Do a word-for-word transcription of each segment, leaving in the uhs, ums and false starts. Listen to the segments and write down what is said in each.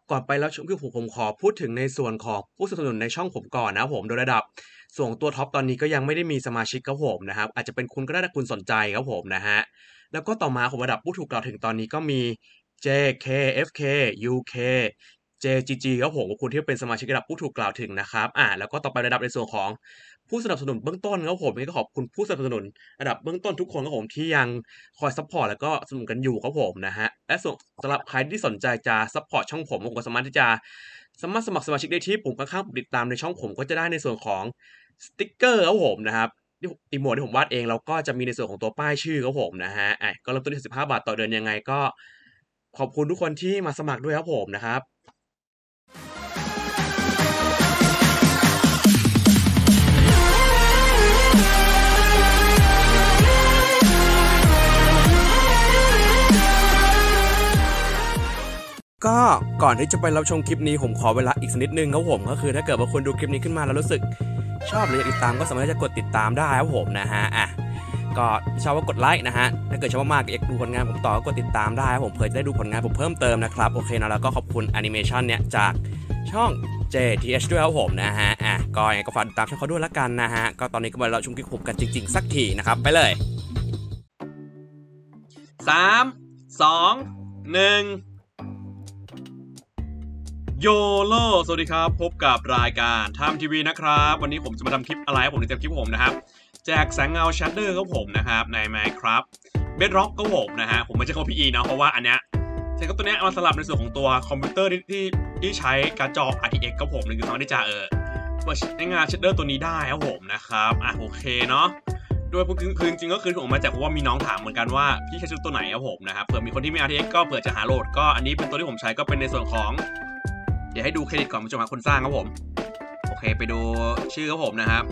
ก่อนไปแล้วชคือผมผมขอพูดถึงในส่วนของผู้สนับสนุนในช่องผมก่อนนะครับผมโดยระดับส่วนของตัวท็อปตอนนี้ก็ยังไม่ได้มีสมาชิกครับผมนะครับอาจจะเป็นคุณก็ได้ถ้าคุณสนใจครับผมนะฮะแล้วก็ต่อมาของระดับผู้ถูกกล่าวถึงตอนนี้ก็มี เจ เค เอฟ เค ยู เค เจ จี จี ครับผมขอบคุณที่เป็นสมาชิกระดับผู้ถูกกล่าวถึงนะครับอ่าแล้วก็ต่อไประดับในส่วนของผู้สนับสนุนเบื้องต้นครับผมนี่ก็ขอบคุณผู้สนับสนุนระดับเบื้องต้นทุกคนครับผมที่ยังคอยซัปพอร์ตแล้วก็สนับสนุนกันอยู่ครับผมนะฮะและส่วนสำหรับใครที่สนใจจะซัปพอร์ตช่องผมผมก็สามารถที่จะสามารถสมัครสมาชิกได้ที่ปุ่มข้างๆปุ่มติดตามในช่องผมก็จะได้ในส่วนของสติกเกอร์ครับผมนะครับที่อีโมดที่ผมวาดเองแล้วก็จะมีในส่วนของตัวป้ายชื่อครับผมนะฮะอ่ะก็เริ่มต้นที่สิบห้าบาทต่อเดือนยังไงก็ขอบคุณทุกคนที่มาสมัครด้วยครับผมนะครับก็ก่อนที่จะไปรับชมคลิปนี้ผมขอเวลาอีกสักนิดนึงครับผมก็คือถ้าเกิดว่าคุณดูคลิปนี้ขึ้นมาแล้วรู้สึกชอบหรืออยากติดตามก็สามารถจะกดติดตามได้ครับผมนะฮะอ่ะก็ชอบก็กดไลค์นะฮะถ้าเกิดชอบมากๆอยากดูผลงานผมต่อก็กดติดตามได้ครับผมเพื่อจะได้ดูผลงานผมเพิ่มเติมนะครับโอเคนะแล้วก็ขอบคุณแอนิเมชันเนี่ยจากช่อง เจ ที เอช ด้วยครับผมนะฮะอ่ะก็ยังไงก็ฝากติดตามช่องเขาด้วยละกันนะฮะก็ตอนนี้ก็มาเราชมคลิปผมกันจริงๆสักทีนะครับไปเลยสามสองหนึ่งโยโลสวัสดีครับพบกับรายการไทม์ทีวีนะครับวันนี้ผมจะมาทำคลิปอะไรผมจะทำคลิปผมนะครับแจกแสงเงาชัดเดอร์ครับผมนะครับใน Minecraft Bedrock ก็ผมนะฮะผมไม่ใช่เขา พี อี นะเพราะว่าอันเนี้ยใช้กับตัวเนี้ยมาสลับในส่วนของตัวคอมพิวเตอร์ที่ที่ที่ใช้การ์ดจอ อาร์ ที เอ็กซ์ ก็ผมนึงคือสามารถที่จะเออเปิดใช้งานชัดเดอร์ตัวนี้ได้ครับผมนะครับอ่ะโอเคเนาะโดยคือจริงๆก็คือผมมาจากเพราะว่ามีน้องถามเหมือนกันว่าพี่ใช้ชุดตัวไหนครับผมนะครับเผื่อมีคนที่มี อาร์ ที เอ็กซ์ ก็เผื่อจะหาโหลดก็อันนี้เป็นตัวที่ผมใช้ก็เป็นในส่วนของเดี๋ยวให้ดูเครดิตก่อนผู้ชมครับคนสร้างครับผมโอเคไปดูชื่อครับผมนะครับ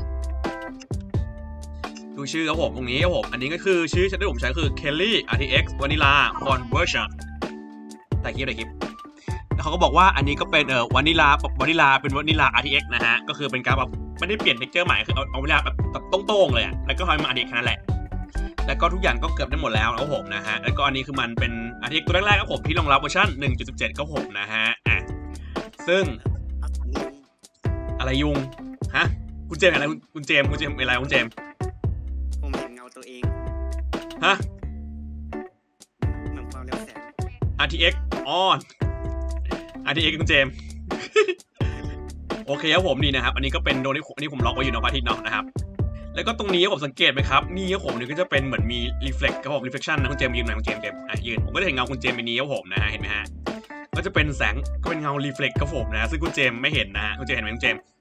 ดูชื่อครับผมตรงนี้ครับผมอันนี้ก็คือชื่อที่ผมใช้คือ Kelly อาร์ ที เอ็กซ์ Vanilla Conversion แต่คลิปแต่คลิปแล้วเขาก็บอกว่าอันนี้ก็เป็นเอ่อ Vanilla Vanilla เป็น Vanilla อาร์ ที เอ็กซ์ นะฮะก็คือเป็นการแบบไม่ได้เปลี่ยนเท็กเจอร์ใหม่คือเอาเอาเวลาแบบตรงๆเลยอ่ะแล้วก็ทำมา อาร์ ที เอ็กซ์ แค่นั้นแหละแล้วก็ทุกอย่างก็เกือบได้หมดแล้วครับผมนะฮะแล้วก็อันนี้คือมันเป็น อาร์ ที เอ็กซ์ ตัวแรกๆครับผมที่รองรับเวอร์ชัน หนึ่งจุดสิบเจ็ด ครับผมนะฮะอ่ะซึ่งอะไรยุงฮะคุณเจมส์อะไรคุณเจมส์คุณเจมส์อะไรคุณเจมส์ผมเห็นเงาตัวเองฮะเหมือนความเร็วแสงอาร์ ที เอ็กซ์ ออน อาร์ ที เอ็กซ์ คุณเจมส์ โอเคครับผมนี่นะครับอันนี้ก็เป็นโดนที่อันนี้ผมล็อกไว้อยู่นะพระอาทิตย์เนาะนะครับแล้วก็ตรงนี้ผมสังเกตไหมครับนี่ครับผมนี่ก็จะเป็นเหมือนมี reflect ครับผม reflection นะคุณเจมส์ยืนไหนคุณเจมส์เจมส์อ่ะยืนผมก็จะเห็นเงาคุณเจมส์ในนี้ครับผมนะฮะเห็นไหมฮะก็จะเป็นแสงก็เป็นเงา reflect ครับผมนะซึ่งคุณเจมส์ไม่เห็นนะฮะคุณเจมส์เห็นไหมคุณเจมส์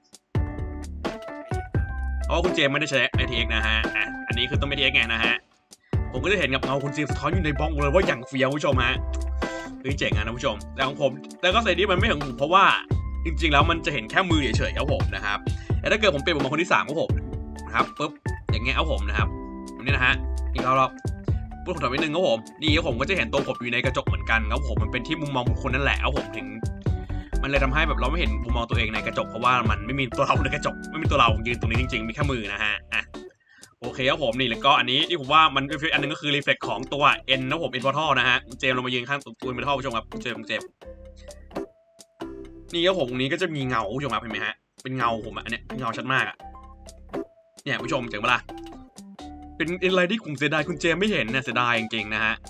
เพราะว่าคุณเจมส์ไม่ได้ใช้ อาร์ ที เอ็กซ์ นะฮะอ่ะอันนี้คือต้อง อาร์ ที เอ็กซ์ ไงนะฮะผมก็จะเห็นกับเงาคุณเจมส์สะท้อนอยู่ในบล็อกเลยว่าอย่างเฟี้ยวผู้ชมฮะเฮ้ยเจ๋งนะท่านผู้ชมแต่ของผมแล้วก็ใส่นี้มันไม่ถึงเพราะว่าจริงๆแล้วมันจะเห็นแค่มือเฉยๆครับผมนะครับแต่ถ้าเกิดผมเปลี่ยนเป็นคนที่สามครับผมนะครับปุ๊บอย่างเงี้ยครับผมนะครับนี่นะฮะอีกรอบๆพูดผมถอยไปหนึ่งครับผมนี่ครับผมก็จะเห็นตัวผมอยู่ในกระจกเหมือนกันครับผมมันเป็นที่มุมมองบุคคลนั่นแหละครับผมถึงมันเลยทำให้แบบเราไม่เห็นมุมมองตัวเองในกระจกเพราะว่ามันไม่มีตัวเราในกระจกไม่มีตัวเรายืนตรงนี้จริงๆมีแค่มือนะฮะอ่ะโอเคครับผมนี่แล้วก็อันนี้ที่ผมว่ามันก็คืออันนึงก็คือ reflect ของตัว N นะผม N portal นะฮะเจมเรามายืนข้างตัว N portal ผู้ชมครับเจมเจมนี่ครับผมตรงนี้ก็จะมีเงาผู้ชมครับเห็นไหมฮะเป็นเงาผมอ่ะเนี่ยเงาชัดมากอ่ะเนี่ยผู้ชมเจ๋งปะล่ะเป็นอะไรที่ผมเสียดายคุณเจมไม่เห็นเนี่ยเสียดายจริงๆนะฮะ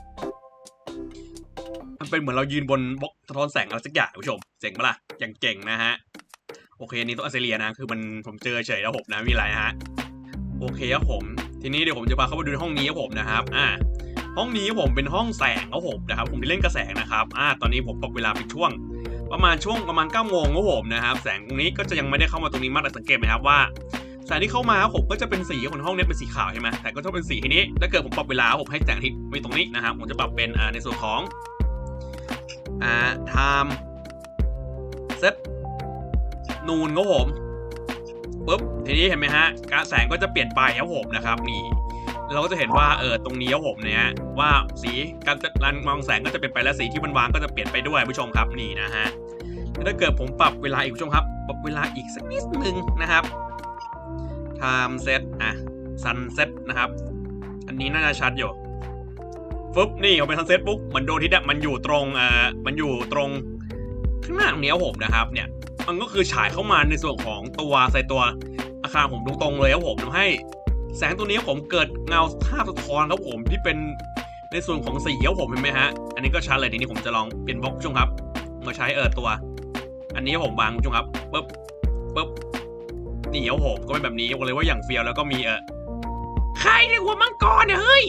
มันเป็นเหมือนเรายืนบนบล็อกสะท้อนแสงอะไรสักอย่างผู้ชมเจ๋งปะล่ะอย่างเก่งนะฮะโอเคนี่ตัวออสเตรเลียนะคือมันผมเจอเฉยแล้วผมนะมีอะไรฮะโอเคครับผมทีนี้เดี๋ยวผมจะพาเข้าไปดูห้องนี้ครับผมนะครับอ่าห้องนี้ผมเป็นห้องแสงครับผมนะครับผมเล่นกระแสงนะครับอ่าตอนนี้ผมปรับเวลาเป็นช่วงประมาณช่วงประมาณเก้าโมงครับผมนะครับแสงตรงนี้ก็จะยังไม่ได้เข้ามาตรงนี้มากแต่สังเกตไหมครับว่าแสงที่เข้ามาผมก็จะเป็นสีของห้องนี้เป็นสีขาวใช่ไหมแต่ก็จะเป็นสีทีนี้ถ้าเกิดผมปรับเวลาผมให้แสงอาทิตย์ไปตรงนี้นะครับผมจะปรับเป็นอ่าในส่วนของอ่า time set นูนครับผมปุ๊บทีนี้เห็นไหมฮะการแสงก็จะเปลี่ยนไปครับผมนะครับนี่เราก็จะเห็นว่าเออตรงนี้ครับผมเนี่ยว่าสีการรันมองแสงก็จะเปลี่ยนไปและสีที่มันวางก็จะเปลี่ยนไปด้วยผู้ชมครับนี่นะฮะถ้าเกิดผมปรับเวลาอีกผู้ชมครับปรับเวลาอีกสักนิดนึงนะครับ time set อ่ะ sunset นะครับอันนี้น่าจะชัดอยู่ฟึบนี่เขาเป็น sunset ปุ๊บเหมือนดวงอาทิตย์มันอยู่ตรงเอ่อมันอยู่ตรงคางหน้าตรงนี้ผมนะครับเนี่ยมันก็คือฉายเข้ามาในส่วนของตัวใส่ตัวอาคารผมตรงๆเลยครับผมทำให้แสงตัวนี้ผมเกิดเงาภาพสะท้อนครับผมที่เป็นในส่วนของสีครับผมเห็นไหมฮะอันนี้ก็ชัดเลยทีนี้ผมจะลองเปลี่ยนบล็อกผู้ชมครับมาใช้เออตัวอันนี้ผมวางผู้ชมครับปึ๊บปึ๊บนี่ครับผมก็เป็นแบบนี้บอกเลยว่าอย่างเฟี้ยวแล้วก็มีเออใครในหัวมังกรเนี่ยเฮ้ย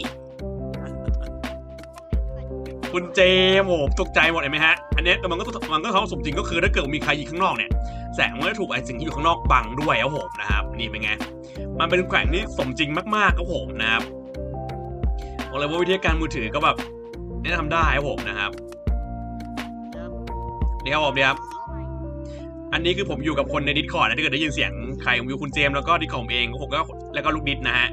คุณเจมผมตกใจหมดเห็นไหมฮะอันนี้แต่มันก็มันก็ท้องสมจริงก็คือถ้าเกิดมีใครยิงข้างนอกเนี่ยแสงมันจะถูกไอ้สิ่งที่อยู่ข้างนอกบังด้วยครับผมนะครับนี่เป็นไงมันเป็นแขวงที่สมจริงมากๆครับผมนะครับบอกเลยว่าวิธีการมือถือก็แบบนี่ทำได้ครับผมนะครับเดี๋ยวผมเดี๋ยวอันนี้คือผมอยู่กับคนใน Discord นะถ้าเกิดได้ยินเสียงใครผมอยู่คุณเจมแล้วก็ Discord ผมเองผมก็แล้วก็ลูกดิสนะฮะ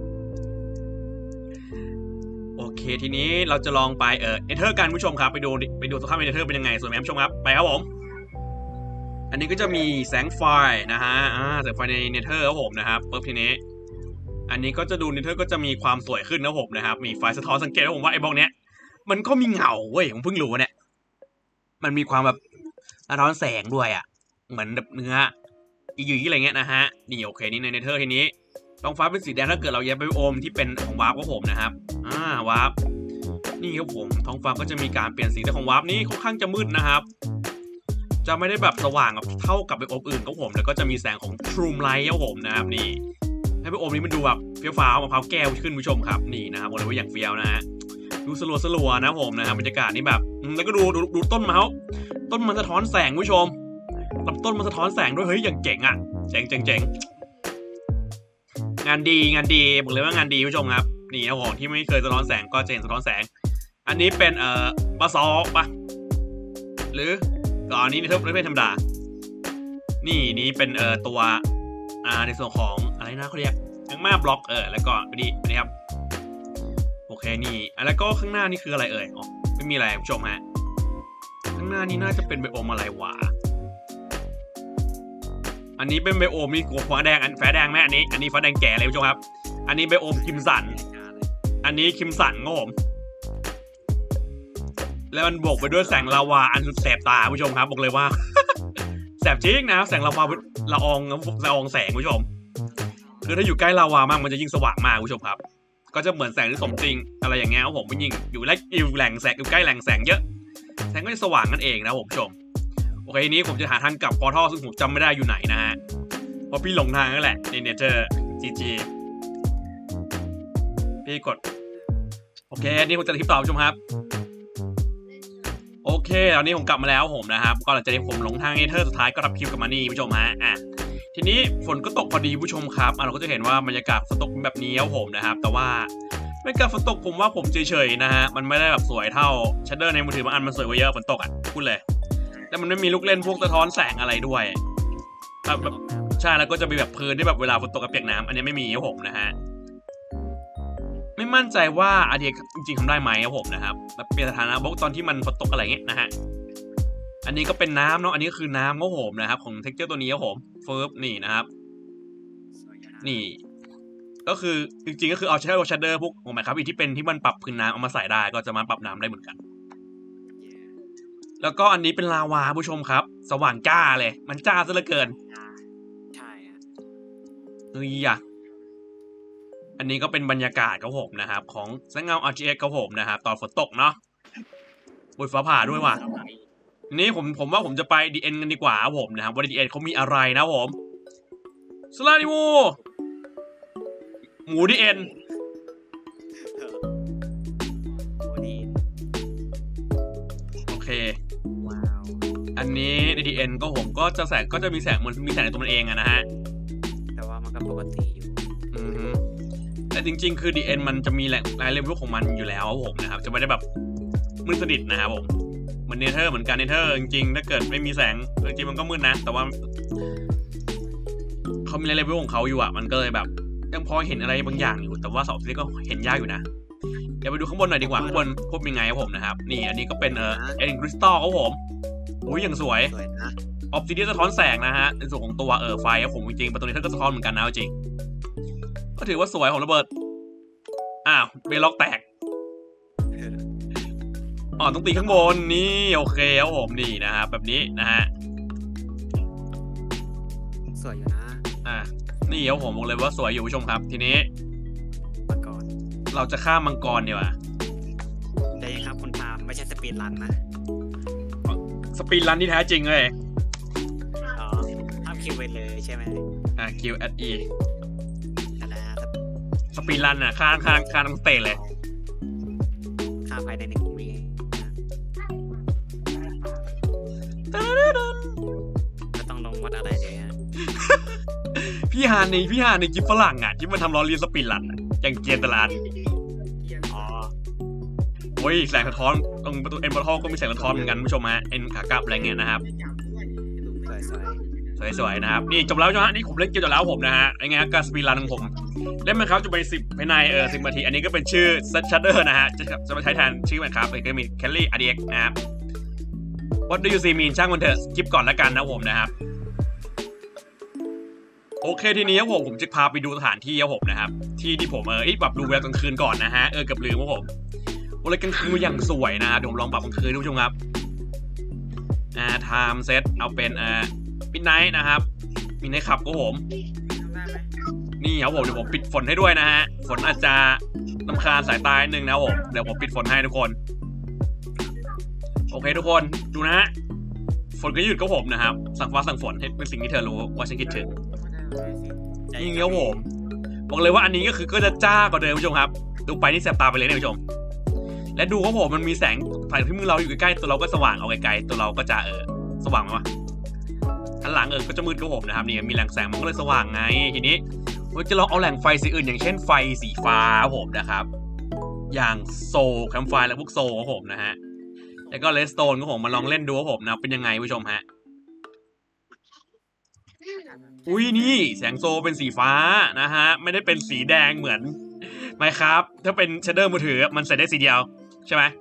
โอเคทีนี้เราจะลองไปเออเอเธอร์กันผู้ชมครับไปดูไปดูสภาพเอเธอร์เป็นยังไงส่วนแม่ผู้ชมครับไปครับผมอันนี้ก็จะมีแสงไฟนะฮะอ่าแสงไฟในเนเธอร์ครับผมนะครับปุ๊บทีนี้อันนี้ก็จะดูเนเธอร์ก็จะมีความสวยขึ้นนะผมนะครับมีไฟสะท้อนสังเกตว่าผมว่าไอ้บล็อกเนี้ยมันก็มีเงาเว้ยผมเพิ่งรู้เนี่ยมันมีความแบบสะท้อนแสงด้วยอ่ะเหมือนแบบเนื้อหยิ่ๆอะไรเงี้ยนะฮะนี่โอเคนี่ในเนเธอร์ทีนี้ท้องฟ้าเป็นสีแดงถ้าเกิดเราแยกไปโอมที่เป็นของวาร์ปครับผมนะครับอ่าวาร์ปนี่ครับผมท้องฟ้าก็จะมีการเปลี่ยนสีแต่ของวาร์ปนี้ค่อนข้างจะมืดนะครับจะไม่ได้แบบสว่างแบบเท่ากับไปโอมอื่นครับผมแล้วก็จะมีแสงของ True Light ครับผมนะครับนี่ให้ไปโอมนี้มันดูแบบเฟี้ยวฟ้าวมะพร้าวแก้วขึ้นผู้ชมครับนี่นะครับบอกเลยว่าอย่างเฟี้ยวนะฮะดูสลัวสลัวนะผมนะครับบรรยากาศนี่แบบแล้วก็ดูดูดูต้นมะพร้าวต้นมันสะท้อนแสงผู้ชมลำต้นมันสะท้อนแสงด้วยเฮ้ยอย่างเจ๋งอ่ะเจ๋งเจ๋งเจ๋งงานดีงานดีบอกเลยว่างานดีผู้ชมครับนี่นะผมที่ไม่เคยสะท้อนแสงก็จะเห็นสะท้อนแสงอันนี้เป็นเอ่อปลาซอปะหรือตอนนี้ในเทอร์ไม่ธรรมดานี่นี่เป็นเอ่อตัวอ่าในส่วนของอะไรนะเขาเรียกแมกมาบล็อกเออแล้วก็ดีอันนี้ครับโอเคนี่แล้วก็ข้างหน้านี่คืออะไรเอ่ยอ๋อไม่มีอะไรผู้ชมฮะข้างหน้านี่น่าจะเป็นไบโอมอะไรวะอันนี้เป็นไบโอมนี่กลัวฟ้าแดงอันฟ้าแดงแม่อันนี้อันนี้ฟ้าแดงแก่เลยผู้ชมครับอันนี้ไบโอมคิมสันอันนี้คิมสันครับผมแล้วมันบวกไปด้วยแสงลาวาอันสุดแสบตาผู้ชมครับบอกเลยว่า แสบจริงนะแสงลาวาละอองละอองแสงผู้ชมคือถ้าอยู่ใกล้ลาวามากมันจะยิ่งสว่างมากผู้ชมครับก็จะเหมือนแสงที่สมจริงอะไรอย่างเงี้ยครับผมยิ่งอยู่ใกล้อยู่แหล่งแสงอยู่ใกล้แหล่งแสงเยอะแสงก็จะสว่างนั่นเองนะผมผู้ชมโอเคนี้ผมจะหาทางกลับพอร์ทัลซึ่งผมจำไม่ได้อยู่ไหนนะฮะเพราะพี่หลงทางนั่นแหละในเนเจอร์จีจีพี่กดโอเคนี่ผมจะคลิปต่อผู้ชมครับโอเคตอนนี้ผมกลับมาแล้วผมนะครับก็หลังจากที่ผมหลงทางเนเธอร์สุดท้ายก็รับคิวกับมานี่ผู้ชมฮะอ่ะทีนี้ฝนก็ตกพอดีผู้ชมครับเราก็จะเห็นว่าบรรยากาศฝนตกแบบนี้ครับผมนะครับแต่ว่าบรรยากาศฝนตกผมว่าผมเฉยๆนะฮะมันไม่ได้แบบสวยเท่าชัดเดอร์ในมือถือบางอันมันสวยกว่าเยอะฝนตกอ่ะพูดเลยแล้วมันไม่มีลูกเล่นพวกสะท้อนแสงอะไรด้วยแบบใช่แล้วก็จะมีแบบพื้นที่แบบเวลาฝนตกกับเปียกน้ำอันนี้ไม่มีครับผมนะฮะไม่มั่นใจว่าอาเดียจริงๆทำได้ไหมครับผมนะครับแบบเปลี่ยนสถานะบล็อกตอนที่มันฝนตกอะไรเงี้ยนะฮะอันนี้ก็เป็นน้ำเนาะอันนี้คือน้ำครับผมนะครับของเท็กเจอร์ตัวนี้ครับผมเฟิร์ฟนี่นะครับนี่ก็คือจริงๆก็คือเอาชัดเดอร์ชัดเดอร์พวกของไหมครับอีกที่เป็นที่มันปรับพื้นน้ำเอามาใส่ได้ก็จะมาปรับน้ำได้เหมือนกันแล้วก็อันนี้เป็นลาวาผู้ชมครับสว่างจ้าเลยมันจ้าซะเหลือเกินใช่ฮะเฮ้ยอ่ะอันนี้ก็เป็นบรรยากาศครับผมนะครับของแสงเงา อาร์ จี เอ็กซ์ครับผมนะครับตอนฝนตกเนาะบนฟ้าผ่าด้วยว่ะนี่ผมผมว่าผมจะไป ดี เอ็น กันดีกว่าครับผมนะครับว่า ดี เอ็น เขามีอะไรนะผมสลาดิโวหมู ดี เอ็น โอเคว้าวอันนี้ใน ดี เอ็น ก็ผมก็จะแสงก็จะมีแสงมันมีแสงในตัวมันเองอะนะฮะแต่ว่ามันก็ปกติอยู่อือฮึแต่จริงๆคือ ดี เอ็น มันจะมีแหล่งรายเลเวลของมันอยู่แล้วครับผมนะครับจะไม่ได้แบบมืดสนิทนะครับผมเหมือนเนเธอร์เหมือนกันเนเธอร์จริงๆถ้าเกิดไม่มีแสงจริงๆมันก็มืดนะแต่ว่าเขามีเลเวลของเขาอยู่อ่ะมันก็เลยแบบยังพอเห็นอะไรบางอย่างอยู่แต่ว่าสอบซีก็เห็นยากอยู่นะเดี๋ยวไปดูข้างบนหน่อยดีกว่าข้างบนพบยังไงครับผมนะครับนี่อันนี้ก็เป็นเออเอ็นคริสตัลครับผมอุ้ยอย่างสวยออฟซิเดียสะท้อนแสงนะฮะในส่วนของตัวเออไฟครับผมจริงๆประตูนี้ท่านก็สะท้อนเหมือนกันนะจริงก็ถือว่าสวยของระเบิดอ้าวเบล็อกแตกอ๋อต้องตีข้างบนนี่โอเคครับผมนี่นะครับแบบนี้นะฮะสวยอยู่นะอ่ะนี่ครับผมบอกเลยว่าสวยอยู่ผู้ชมครับทีนี้มังกรเราจะฆ่ามังกรดีกว่าแต่ยังครับคุณพามไม่ใช่สปีดรันนะสปีดรันที่แท้จริงเลยอ๋อทำคิวไปเลยใช่ไหมอ่ะคิวแอดอีอะไรครับสปีดรันอ่ะฆ่าฆ่าฆ่าต้องเตะเลยฆ่าภายในหนึ่งวิก็ต้องลงวัดอะไรเลยฮะพี่ฮานในพี่ฮานในกิฟฝรั่งอ่ะที่มันทำล้อเลียนสปีดรันอย่างเกียร์ตลาดอ๋อโอ้ยแสงสะท้อนตรงประตูเอ็นบอลทอก็มีแสงสะท้อนเหมือนกันผู้ชมฮะเอ็นขากลับอะไรเงี้ยนะครับสวยๆนะครับนี่จบแล้วใช่ไหมนี่ผมเล่นเกมจบแล้วผมนะฮะไอ้ไงการสปีดรันของผมเล่นไหมครับจะไปสิบภายในเออสิบนาทีอันนี้ก็เป็นชื่อชัดเดอร์นะฮะจะจะมาใช้แทนชื่อมันครับก็มีแคลรี่อาร์ดีเอ็กนะครับ What do you see mean ช่างมันเถอะคลิปก่อนแล้วกันนะผมนะครับโอเคทีนี้ครับผมผมจะพาไปดูสถานที่ครับผมนะครับที่ที่ผมเออแบบดูเวลากลางคืนก่อนนะฮะเออกับลืมครับผมเวลากลางคืนอย่างสวยนะเดี๋ยวผมลองปรับกลางคืนดูชมครับอ่า time set เอาเป็นอ่ามิดไนท์นะครับมิดไนท์ขับก็ผมนี่ครับผมเดี๋ยวผมปิดฝนให้ด้วยนะฮะฝนอาจจะรำคาญสายตาหนึ่งนะผมเดี๋ยวผมปิดฝนให้ทุกคนโอเคทุกคนดูนะฮะฝนก็หยุดก็ผมนะครับสั่งฟ้าสั่งฝนให้เป็นสิ่งที่เธอรู้ว่าฉันคิดถึงนี่ครับผมบอกเลยว่าอันนี้ก็คือก็จะจ้ากว่าเดิมผู้ชมครับดูไปนี่แสบตาไปเลยนะผู้ชมและดูครับผมมันมีแสงไฟที่มือเราอยู่ใกล้ๆตัวเราก็สว่างเอาไกลๆตัวเราก็จะเออสว่างไหมวะอันหลังเออก็จะมืดกับผมนะครับนี่มีแหล่งแสงมันก็เลยสว่างไงทีนี้ผมจะลองเอาแหล่งไฟสีอื่นอย่างเช่นไฟสีฟ้าผมนะครับอย่างโซแคมไฟและพวกโซของผมนะฮะแล้วก็เลสโตนของผมมาลองเล่นดูครับผมนะเป็นยังไงผู้ชมฮะอุ้ยนี่แสงโซเป็นสีฟ้านะฮะไม่ได้เป็นสีแดงเหมือนไหมครับถ้าเป็นเชดเดอร์มือถือมันใส่ได้สีเดียวใช่ไหม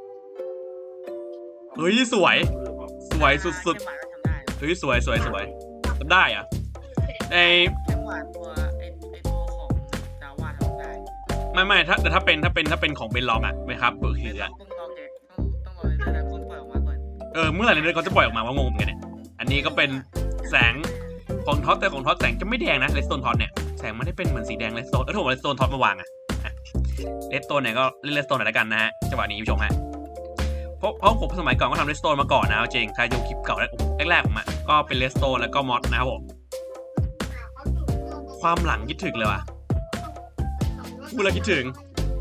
เฮ้ยสวยสวยสุดๆเฮ้ยสวยสวยสวยทำได้อะไอจังหวะตัวไอไอตัวของดาวาทำได้ไม่ไม่ถ้าแต่ถ้าเป็นถ้าเป็นถ้าเป็นของเบนล็อกอะไหมครับก็คืออะต้องรอเก็บต้องรอเรื่อยๆคนปล่อยออกมาก่อนเออเมื่อไหร่เรื่อยๆเขาจะปล่อยออกมาว่างงเหมือนกันเนี่ยอันนี้ก็เป็นแสงของท็อตแต่ของท็อตแสงจะไม่แดงนะเลสโตนท็อตเนี่ยแสงมันได้เป็นเหมือนสีแดงเลสโตนแล้วถูกเลสโตนท็อตมาวางอะเลสโตนเนี่ยก็เล่นเลสโตนหน่อยละกันนะฮะจังหวะนี้ผู้ชมฮะเพราะเพราะผมสมัยก่อนก็ทำเลสโตนมาก่อนนะจริงใครดูคลิปเก่าแรกๆผมอ่ะก็เป็นเลสโตนแล้วก็มอสนะครับผมความหลังคิดถึงเลยว่ะพูดแล้วคิดถึง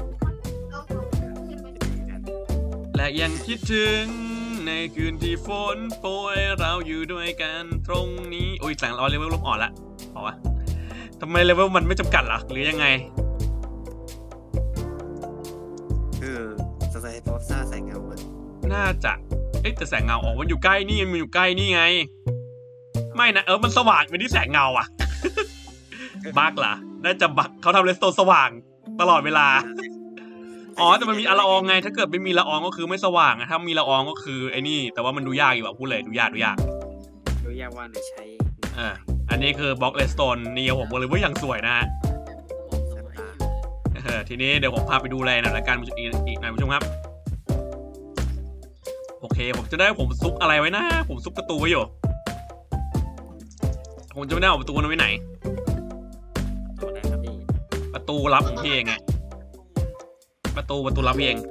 และยังคิดถึงในคืนที่ฝนโปรยเราอยู่ด้วยกันตรงนี้โอ้ยแสงเราเลเวลลบอ่อนละเพราะว่าทำไมเลเวลมันไม่จำกัดล่ะหรือยังไงคือสไตล์โพสซ่าใส่เงาน่าจะเอ๊ะแต่แสงเงาออกมันอยู่ใกล้นี่มันอยู่ใกล้นี่ไงไม่นะเออมันสว่างเป็นที่แสงเงาอ่ะบั๊กเหรอน่าจะบั๊กเขาทำเลสโตนสว่างตลอดเวลาอ๋อแต่มันมีละอองไงถ้าเกิดไม่มีละอองก็คือไม่สว่างอะถ้ามีละอองก็คือไอ้นี่แต่ว่ามันดูยากอยู่แบบพูดเลยดูยากดูยากดูยากว่าใช้อ่าอันนี้คือบล็อกเลสโตนนี่ผมบอกเลยว่าอย่างสวยนะฮะเออทีนี้เดี๋ยวผมพาไปดูแลหน่อยละกันอีกอีกหน่อยผู้ชมครับโอเคผมจะได้ผมซุกอะไรไว้นะผมซุกประตูไว้อยู่ผมจะไม่ได้เอาประตูนั้นไว้ไหนประตูลับของพี่เองไงประตูประตูลับเอง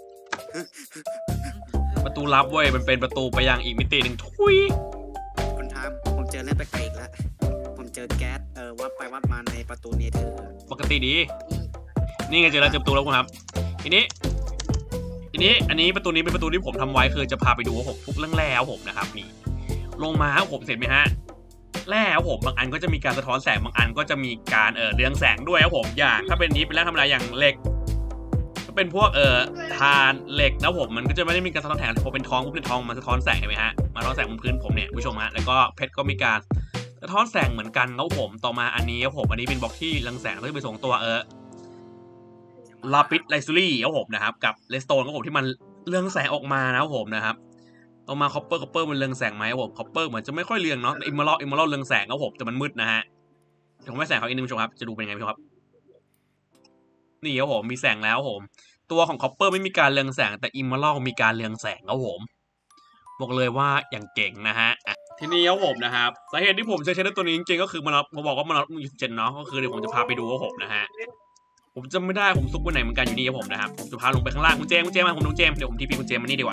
ประตูลับเว้ยมันเป็นประตูไปยังอีกมิติหนึ่งทุยคุณทามผมเจอเล่นไปไกลอีกแล้วผมเจอแก๊สเออวัดไปวัดมาในประตูเนเธอร์ปกติดีนี่ไงเจอแล้วเจอประตูแล้วคุณครับทีนี้ทีนี้อันนี้ประตูนี้เป็นประตูที่ผมทำไว้คือจะพาไปดูว่าผมทุกเรื่องแล้วผมนะครับนี่ลงมาผมเสร็จไหมฮะแล้วผมบางอันก็จะมีการสะท้อนแสงบางอันก็จะมีการเออเรืองแสงด้วยครับผมอย่างถ้าเป็นนี้เป็นแร่ธรรมดาอย่างเหล็กก็เป็นพวกเอ่อทานเหล็กนะผมมันก็จะไม่ได้มีการสะท้อนแสงพอเป็นทองก็เป็นทองมันสะท้อนแสงเห็นไหมฮะมาสะท้อนแสงบนพื้นผมเนี่ยผู้ชมฮะแล้วก็เพชรก็มีการสะท้อนแสงเหมือนกันครับผมต่อมาอันนี้ครับผมอันนี้เป็นบล็อกที่เรืองแสงที่ไปส่งตัวเออลาปิสไลซูรี่ครับผมนะครับกับเลสโตนครับผมที่มันเรืองแสงออกมานะครับผมนะครับต่อมาคอปเปอร์คอปเปอร์มันเรืองแสงไหมครับผมคอปเปอร์เหมือนจะไม่ค่อยเรืองเนาะอิมเมอรัลอิมเมอรัลเรืองแสงครับผมแต่มันมืดนะฮะผมไม่แสงเขาอีกนิดนึงชมครับจะดูเป็นไงพี่ครับนี่ครับผมมีแสงแล้วผมตัวของคอปเปอร์ไม่มีการเรืองแสงแต่อิมเมอรัลมีการเรืองแสงครับผมบอกเลยว่าอย่างเก่งนะฮะทีนี้ครับผมนะครับสาเหตุที่ผมใช้ใช้ตัวนี้จริงๆก็คือมันผมบอกว่ามันมีเจนเนาะก็คือเดี๋ยวผมจะพาไปดูครับผมนะฮะผมจำไม่ได้ผมซุกไว้ไหนเหมือนกันอยู่นี่ครับผมนะครับผมจะพาลงไปข้างล่างคุณเจมคุณเจมมาผมลงเจมเดี๋ยวผมทีพีคุณเจมมานี่ดีกว่า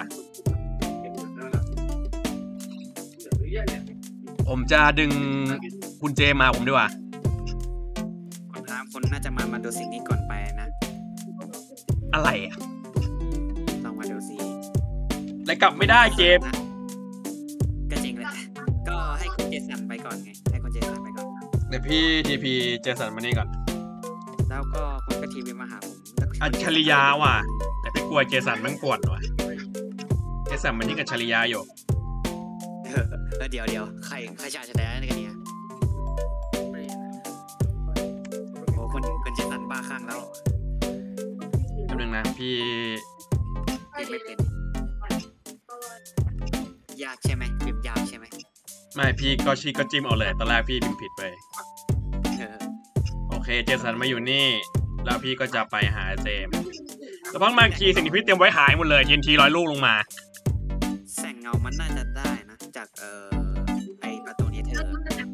ผมจะดึงคุณเจมาผมดีกว่าคนทามคนน่าจะมามาดูสิ่งนี้ก่อนไปนะอะไรอ่ะต้องมาดูสิแล้วกลับไม่ได้เจมก็จริงเลยก็ให้คุณเจสันไปก่อนไงให้คุณเจสันไปก่อนเดี๋ยวพี่ทีพีเจสันมานี่ก่อนแล้วก็คุณก็ทีวีมาหาผมอัจฉริยะว่ะแต่ไปกลัวเจสันมันปวดว่ะเจสันมันยิ่งอัจฉริยะอยู่เออเดี๋ยวเดี๋ยวใครใครจะอัจฉริยะในกันเนี่ยโอ้คนคุณเจสันบ้าข้างแล้วจำหนึ่งนะพี่พี่ไม่เป็นยากใช่ไหมพิมพ์ยากใช่ไหมไม่พี่ก็ชี้ก็จิ้มเอาเลยตอนแรกพี่พิมพ์ผิดไปโอเคเจสันมาอยู่นี่แล้วพี่ก็จะไปหาเจมแต่พักมาคีสิ่งที่พี่เตรียมไว้หายหมดเลยเย็นทีร้อยลูกลงมาแสงเงามันน่าจะได้นะจากเอ่อไอประตูนี้เธอ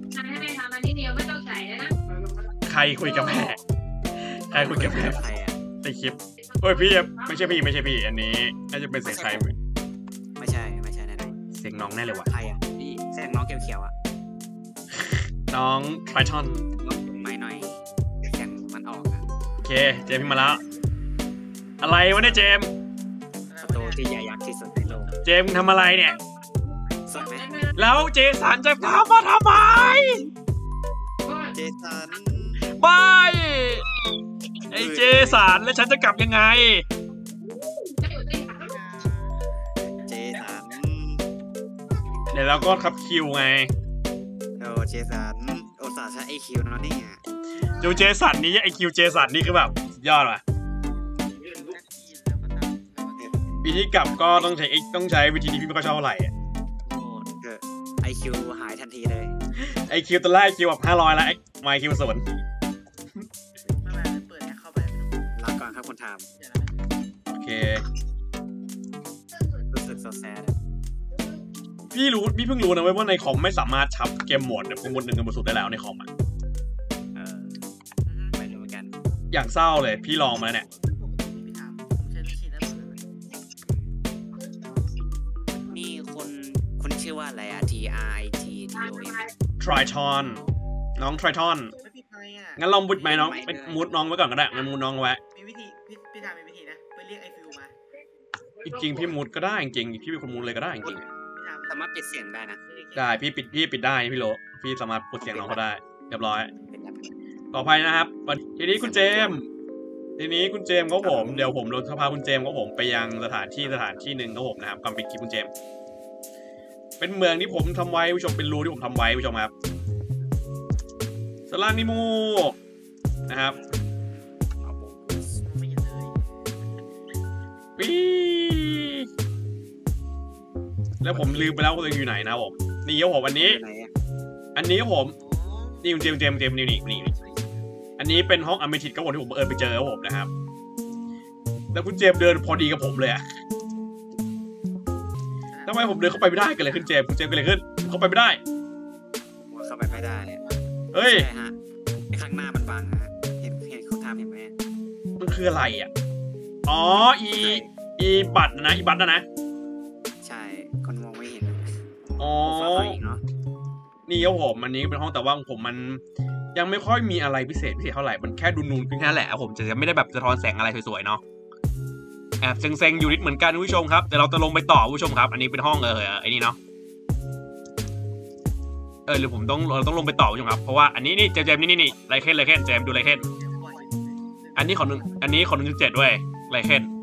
ใครคุยกับแม่ใครคุยกับแม่ในคลิปโอ้ยพี่ไม่ใช่พี่ไม่ใช่พี่อันนี้น่าจะเป็นเสียงใครไม่ใช่ไม่ใช่แน่ๆเสียงน้องแน่เลยว่ะใครอ่ะพี่เสียงน้องเขียวๆอ่ะน้องไทรทอนไม่หน่อยเสียงมันออกอ่ะโอเคเจมมาแล้วอะไรวะเนี่ยเจมประตูที่ใหญ่ยักษ์ที่สุดในโลกเจมทำอะไรเนี่ยสดไหมแล้วเจสันจะพามาทำไมเจสันไม่ไอเจสันแล้วฉันจะกลับยังไงเจสันเดี๋ยวเราก็ขับคิวไงโอ้เจสันโอซาใช้ไอคิวนะเนี่ยดูเจสันนี้ไอคิวเจสันนี่คือแบบยอดว่ะวิธีกลับก็ต้องใช้ต้องใช้วิธีนี้พี่ไม่ค่อยชอบเท่าไหร่ไอคิวหายทันทีเลยไอคิวตัวแรกคิวแบบห้าร้อยแล้วไอไมคิวศูนย์ลาก่อนครับคนทำโอเครู้สึกโซแซดพี่รู้พี่เพิ่งรู้นะว่าในคอมไม่สามารถชับเกมโหมดแบบบนหนึ่งกันบนสุดได้แล้วในคอมอ่ะเออไม่รู้เหมือนกันอย่างเศร้าเลยพี่ลองมาแล้วเนี่ยนี่คนคุณชื่อว่าอะไรอะ T R I T T O N Triton น้อง Triton งั้นลองมุดไหมน้องเป็นมุดน้องไว้ก่อนก็ได้งั้นมุดน้องไว้มีวิธีพี่พี่ทำมีวิธีนะไปเรียกไอฟิวมาจริงๆพี่มุดก็ได้จริงๆพี่เป็นคนมุดเลยก็ได้จริงๆสามารถปิดเสียงได้นะได้พี่ปิดพี่ปิดได้พี่โลพี่สามารถปิดเสียงน้องเขาได้เรียบร้อยต่อไปนะครับทีนี้คุณเจมทีนี้คุณเจมก็ผมเดี๋ยวผมลงพาคุณเจมก็ผมไปยังสถานที่สถานที่หนึ่งก็ผมนะครับความเป็นคลิปคุณเจมเป็นเมืองที่ผมทำไว้ผู้ชมเป็นรูที่ผมทำไว้ผู้ชมครับสลานิมูนะครับปีแล้วผมลืมไปแล้วว่าตัวเองอยู่ไหนนะผมนี่ครับผมอันนี้อันนี้ครับผมนี่คุณเจมเจมเจมนี่นี่นี่อันนี้เป็นห้องอเมทิสก็ผมที่ผมเอิญไปเจอครับผมนะครับแล้วคุณเจมเดินพอดีกับผมเลยอะทำไมผมเดินเข้าไปไม่ได้กันเลยขึ้นเจมคุณเจมกันเลยขึ้นเข้าไปไม่ได้เข้าไปไม่ได้เฮ้ยใช่ฮะข้างหน้ามันบังฮะเห็นเห็นเขาทำเห็นไหมมันคืออะไรอ่ะอ๋ออีอีบัตรนะอีบัตรนะนะใช่คนมองไม่เห็นอ๋อนี่ครับผมอันนี้เป็นห้องแต่ว่าผมมันยังไม่ค่อยมีอะไรพิเศษพิเศษเท่าไหร่มันแค่ดูนูนขึ้นแค่แหละผมจะไม่ได้แบบสะท้อนแสงอะไรสวยๆเนาะแอบเซ็งๆอยู่นิดเหมือนกันผู้ชมครับแต่เราจะลงไปต่อผู้ชมครับอันนี้เป็นห้องเออไอ้นี่เนาะเออหรือผมต้องเราต้องลงไปต่อผู้ชมครับเพราะว่าอันนี้นี่เจมนี่นี่นี่ไรเคนไรเคนเจมดูไรเคนอันนี้ของหนึ่งอันนี้ของหนึ่งจุดเจ็ดด้วยไรเคน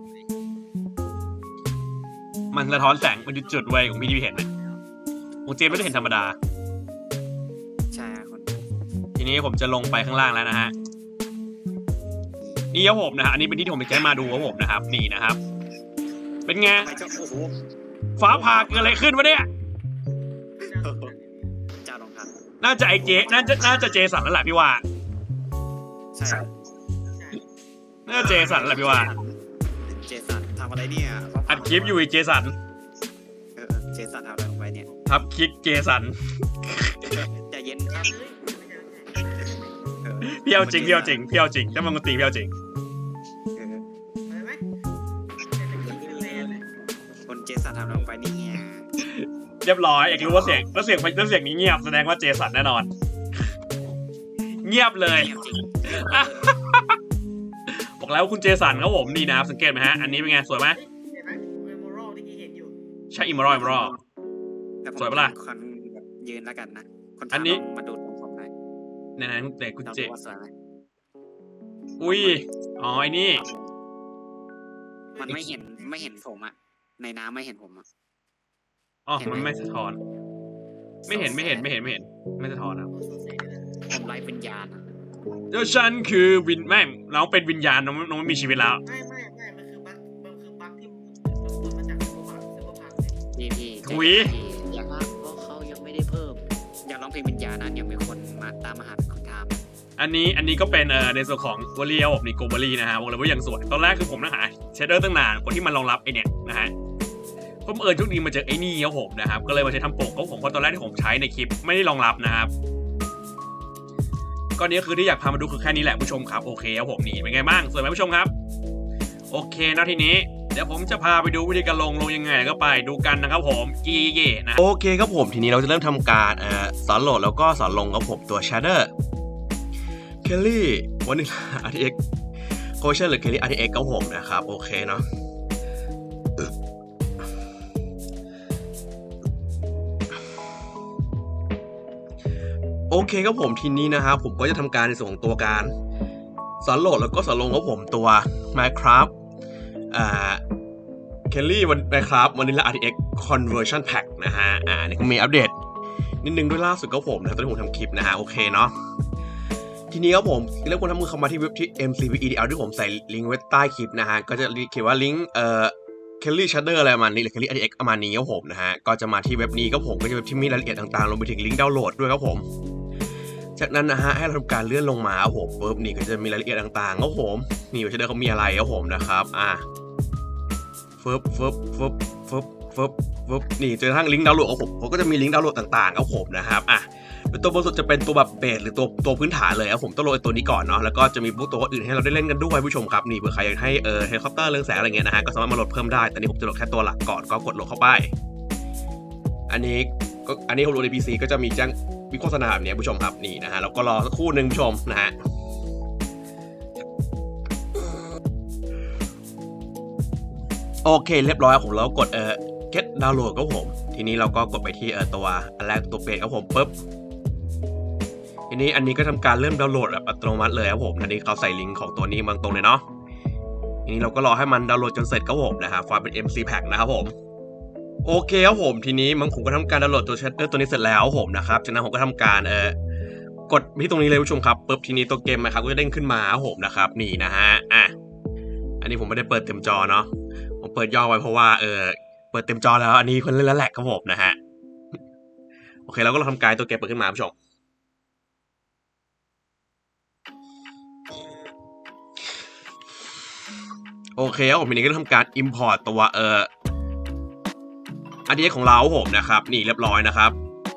มันสะท้อนแสงเป็นจุดๆไว้ของพี่ที่เห็นนะของเจมไม่ได้เห็นธรรมดาใช่คนทีนี้ผมจะลงไปข้างล่างแล้วนะฮะนี่ครับผมนะฮะอันนี้เป็นที่ที่ผมไปแก้มาดูครับผมนะครับนี่นะครับเป็นไงฟ้าผ่าเกิดอะไรขึ้นวะเนี่ยน่าจะไอเจน่าจะน่าจะเจสันแล้วแหละพี่ว่าใช่น่าจะเจสันแหละพี่ว่าทำอะไรเนี่ยอัดคลิปอยู่เจสันเออเจสันทำอะไรลงไปเนี่ยทับคลิกเจสันใจเย็นเอาเลยไม่ใช่ไม่ใช่เออเพี้ยวจริงเพี้ยวจริงเพี้ยวจริงถ้ามันตีเพี้ยวจริงเอออะไรไหมเป็นเป็นเป็นเลนเลยคนเจสันทำอะไรลงไปเนี่ยเรียบร้อยอยากรู้ว่าเสียงแล้วเสียงแล้วเสียงนี้เงียบแสดงว่าเจสันแน่นอน เงียบเลยเงียบจริงบอกแล้วคุณเจสันครับผมดีนะครับสังเกตไหมฮะอันนี้เป็นไงสวยไหมเห็นไหมเมโมรัลที่กี้เห็นอยู่ใช่อิมมอรอลอิมมอรอลแต่ผมสวยปะล่ะคนแบบยืนแล้วกันนะคนอันนี้ทำลงมาดูตรงผมหน่อยไหนๆเด็กคุณเราเจดูว่าสวยไหมอุ้ยอ๋อไอ้นี่มันไม่เห็นไม่เห็นผมอะในน้ำไม่เห็นผมอะอ๋อมันไม่สะท้อน ไม่เห็นไม่เห็นไม่เห็นไม่เห็น ไม่สะท้อนครับโอ้สดใสเลยผมไร้วิญญาณอะเดี๋ยวฉันคือวินแม่น้องเป็นวิญญาณน้องน้องไม่มีชีวิตแล้วไม่ไม่ไม่มันคือบั๊กมันคือบั๊กที่มันมาจากซูเปอร์มาร์ซูเปอร์มาร์เก็ตพี่พี่ถุยอย่าครับเพราะเขายังไม่ได้เพิ่ม อยากร้องเพลงวิญญาณนะยังมีคนมาตามมาหาคนทำอันนี้อันนี้ก็เป็นเอ่อในส่วนของวอลเลย์ผมนี่โกวอลลีนะฮะบอกเลยว่าอย่างสวยตอนแรกคือผมนะหาเชดเดอร์ตั้งนานคนที่มันรองรับไอเนี่ยนะฮะผมเอิญทุกดีมาเจอไอ้นี่ครับผมนะครับก็เลยมาใช้ทำโปกก็ผมเพราะตอนแรกที่ผมใช้ในคลิปไม่ได้รองรับนะครับก็นี้คือที่อยากพามาดูคือแค่นี้แหละผู้ชมครับโอเคครับผมนี่เป็นไงบ้างสวยไหมผู้ชมครับโอเคนะทีนี้เดี๋ยวผมจะพาไปดูวิธีการลงลงยังไงก็ไปดูกันนะครับผมกีเย่นะโอเคครับผมทีนี้เราจะเริ่มทำการเอ่อสอนโหลดแล้วก็สอนลงครับผมตัว Shader เคลลี่วันนี้ อาร์ ที เอ็กซ์ โคเชอร์หรือเคลลี่ อาร์ ที เอ็กซ์ครับผมนะครับโอเคเนาะโอเคครับผมทีนี้นะครับผมก็จะทำการในส่วนของตัวการสอนโหลดแล้วก็สอนลงครับผมตัว Minecraft อ่าเคลลี่วัน Minecraft วันนี้ละ อาร์ ที เอ็กซ์ Conversion Pack นะฮะอ่านี่ก็มีอัปเดตนิดนึงด้วยล่าสุดครับผมนะตอนที่ผมทำคลิปนะฮะโอเคเนาะทีนี้ครับผมเรียกว่าทำมือเข้ามาที่เว็บที่ เอ็ม ซี วี อี ดี แอล ที่ผมใส่ลิงก์ไว้ใต้คลิปนะฮะก็จะเขียนว่าลิงก์เอ่อ Kelly Shader อะไรประมาณนี้หรือ Kelly อาร์ ที เอ็กซ์ ประมาณนี้ครับผมนะฮะก็จะมาที่เว็บนี้ครับผมก็จะเว็บที่มีรายละเอียดต่างๆรวมไปถึงลิงก์ดาวน์โหลดด้วยครับผมจากนั้นนะฮะให้เราทำการเลื่อนลงมาครับผมปุ๊บนี่ก็จะมีรายละเอียดต่างๆครับผมนี่ว่า Shader เขามีอะไรครับผมนะครับอ่ะฟึบฟึบฟึบฟึบฟึบฟึบนี่จนกระทั่งลิงก์ดาวน์โหลดครับผมผมก็จะมีลิงก์ดาวน์โหลดต่างๆครับผมนะครับอ่ะตัวบนสุดจะเป็นตัวแบบเบสหรือตัวตัวพื้นฐานเลยครับผมต้องโหลดตัวนี้ก่อนเนาะแล้วก็จะมีพวกตัวอื่นให้เราได้เล่นกันด้วยผู้ชมครับนี่เผื่อใครอยากให้เออเฮลิคอปเตอร์เรืองแสงอะไรเงี้ยนะฮะก็สามารถมาโหลดเพิ่มได้แต่นี่ผมจะโหลดแค่ตัวหลักก่อนก็กดโหลดเข้าไปอันนี้ก็อันนี้ผมโหลดใน พี ซี ก็จะมีแจ้งวิโฆษณาแบบนี้ผู้ชมครับนี่นะฮะแล้วก็รอสักครู่หนึ่งผู้ชมนะฮะโอเคเรียบร้อยผมแล้วกดเออ get download ครับผมทีนี้เราก็กดไปที่เออตัวอันแรกตัวเปลี่ยนครับผมปุ๊บทีนี้อันนี้ก็ทำการเริ่มดาวน์โหลดแบบอัตโนมัติเลยครับผมอันนี้เขาใส่ลิงก์ของตัวนี้มาตรงเลยเนาะทีนี้เราก็รอให้มันดาวน์โหลดจนเสร็จครับผมนะฮะไฟล์เป็น เอ็ม ซี Pack นะครับผมโอเคครับผมทีนี้มันผมก็ทำการดาวน์โหลดตัว Shader ตัวนี้เสร็จแล้วผมนะครับจากนั้นผมก็ทำการเออกดที่ตรงนี้เลยผู้ชมครับปุ๊บทีนี้ตัวเกมนะครับก็จะเด้งขึ้นมาครับผมนะครับนี่นะฮะอ่ะอันนี้ผมไม่ได้เปิดเต็มจอเนาะผมเปิดย่อไว้เพราะว่าเออเปิดเต็มจอแล้วอันนี้คนเล่นแล้วแหละครับผมนะฮะโอเคเราก็ลองทำการตัวเกมเปิดขึ้นมาผู้ชมโอเคครับผมทีนี้ก็ทำการ import ตัวเอ่อ อาร์ ที เอ็กซ์ ของเราผมนะครับนี่เรียบร้อยนะครับ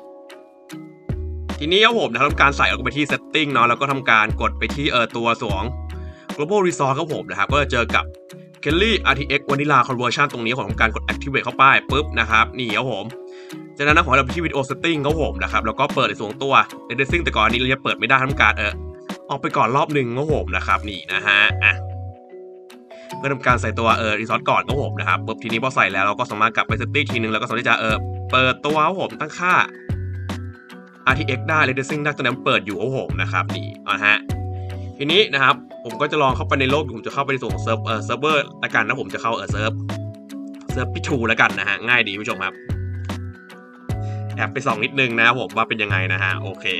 ทีนี้ครับผมนะทำการใส่เราก็ไปที่ setting เนาะแล้วก็ทำการกดไปที่เอ่อตัวสวง global resource ครับผมนะครับก็จะเจอกับ Kelly อาร์ ที เอ็กซ์ Vanilla Conversion ตรงนี้ผมทำการกด activate เข้าไปปุ๊บนะครับนี่ครับผมจากนั้นนะขอเราไปที่ video setting ครับผมนะครับแล้วก็เปิดในส่วนตัว editing แต่ก่อนนี้เราจะเปิดไม่ได้ทำการเออออกไปก่อนรอบหนึ่งครับผมนะครับนี่นะฮะอ่ะเพื่อทำการใส่ตัวเออ resource ก่อนครับผมนะครับปุ๊บทีนี้พอใส่แล้วเราก็สามารถกลับไป setting ทีนึงแล้วก็สามารถที่จะเออเปิดตัวครับผมตั้งค่า อาร์ ที เอ็กซ์ ได้ editing ได้ตอนนั้นเปิดอยู่ครับผมนะครับนี่นะฮะทีนี้นะครับผมก็จะลองเข้าไปในโลกผมจะเข้าไปในส่วนของเซิร์ฟเออเซิร์ฟเวอร์ละกันนะผมจะเข้าเออเซิร์ฟเซิร์ฟพิทูละกันนะฮะง่ายดีผู้ชมครับแอบไปส่องนิดนึงนะครับผมว่าเป็นยังไงนะฮะโอเค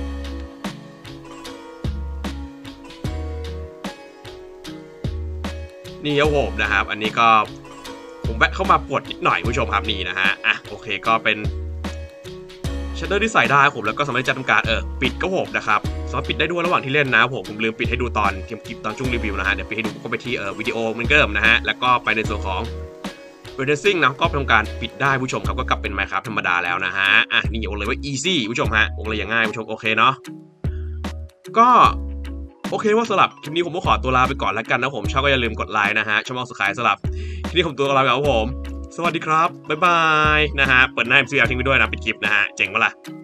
นี่ครับผมนะครับอันนี้ก็ผมแวะเข้ามาปวดนิดหน่อยผู้ชมครับนี่นะฮะอ่ะโอเคก็เป็นชัตเตอร์ที่ใส่ได้ผมแล้วก็สามารถจะทำการเออปิดก็ผมนะครับสามารถปิดได้ด้วยระหว่างที่เล่นนะผมผมลืมปิดให้ดูตอนทีมคลิปตอนช่วงรีวิวนะฮะเดี๋ยวปิดให้ดูก็ไปที่เอ่อวิดีโอเหมือนเดิมนะฮะแล้วก็ไปในส่วนของเรเดซิ่งนะก็ทำการปิดได้ผู้ชมครับก็กลับเป็น Minecraft ธรรมดาแล้วนะฮะอ่ะนี่บอกเลยว่า easy ผู้ชมฮะบอกเลยอย่างง่ายผู้ชมโอเคเนาะก็โอเคว่าสำหรับคลิปนี้ผมก็ขอตัวลาไปก่อนแล้วกันนะผมชอบก็อย่าลืมกดไลค์นะฮะช่องสกายสำหรับคลิปนี้ผมตัวลาไปครับผมสวัสดีครับบ๊ายบายนะฮะเปิดหน้า เอ็ม ซี แอล ทิ้งไปด้วยนะปิดคลิปนะฮะเจ๋งปะล่ะ